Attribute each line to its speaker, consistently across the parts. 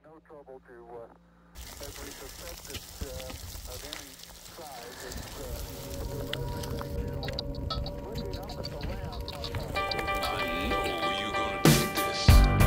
Speaker 1: no trouble to, as we suspect it's of any size, it's looking up at the lamp.
Speaker 2: I know you're gonna dig this.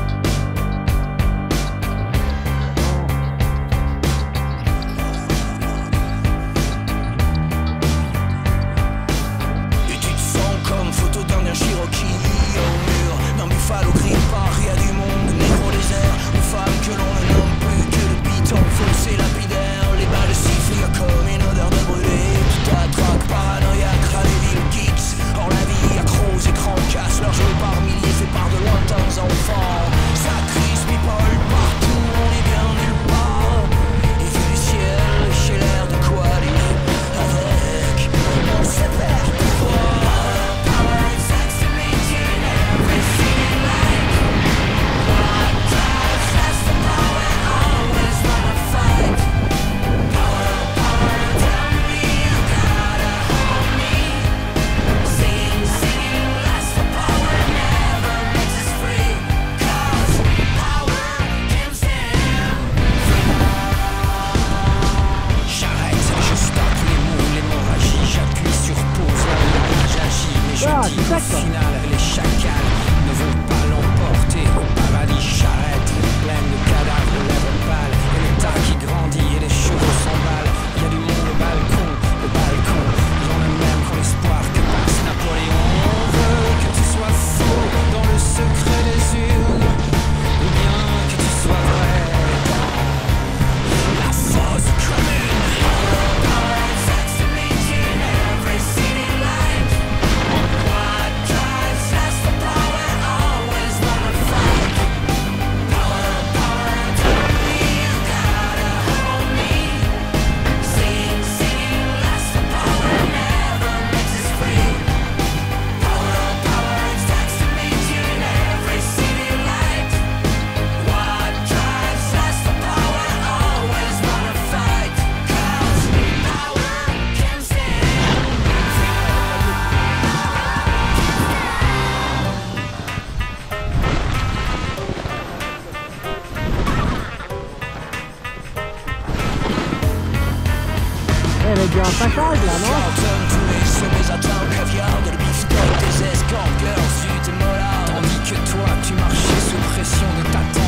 Speaker 3: Et tu te sens comme photo d'un Cherokee au mur, d'un Buffalo Green Paris à du monde, négro désert, ou femme que l'on ne nomme plus que le piton foncé lapidaire, les balles sifflent, y'a comme une odeur de brûlé, tout attraque, paranoïaque, ras les villes geeks, hors la vie, accros, écrans, casse, leur jouet par milliers fait par de lointains enfants, ça crise, people, partout, on est bien nulle part, et vu le ciel, j'ai l'air de quoi dire, avec, on se perd de voir. Au final, les chacals ne vont pas l'emporter. Au paradis, charrette pleine de cadavres, de lèvres pâles, et le tas qui grandit et les chevaux s'emballent. Il y a du monde au balcon, j'en ai même quand l'espoir que passe Napoléon. On veut que tu sois faux dans le secret des urnes, ou bien que tu sois vrai dans la fosse commune.
Speaker 4: Il y a un passage là, non?
Speaker 3: Tous les sommets atteints, caviar, de beefsteak, des escorts, girls, zut et mollard. Tandis que toi, tu marchais sous pression de ta tête.